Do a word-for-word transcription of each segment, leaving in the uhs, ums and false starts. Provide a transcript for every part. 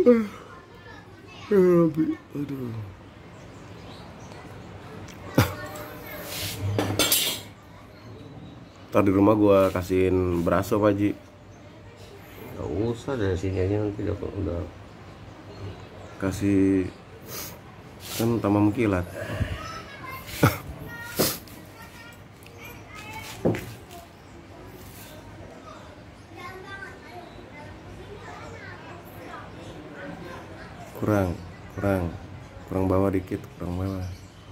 Aduh. Ntar di rumah gua kasihin beraso Pak Ji. Gak usah, dari sini aja nanti udah, udah. Kasih kan tambah mengkilat. Kurang, kurang, kurang bawah dikit, kurang bawah.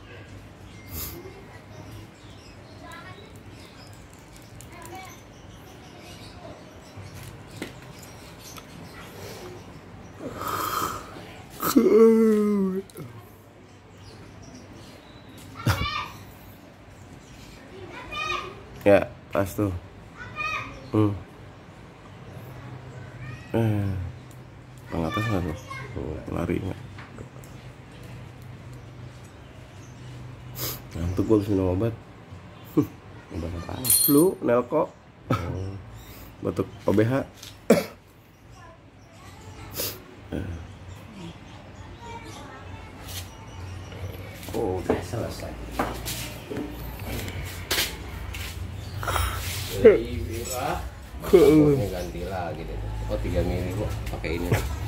Ya, pas tuh. Hmm. Eh, orang atas nggak tuh? Lari nggak? Ngantuk gue habis minum obat. Obat apaan? Flu, Nelco, Oh. batuk O B H. Oh, udah selesai. Jadi, ah, rambutnya ganti lagi deh. Oh, tiga mili kok pakai ini.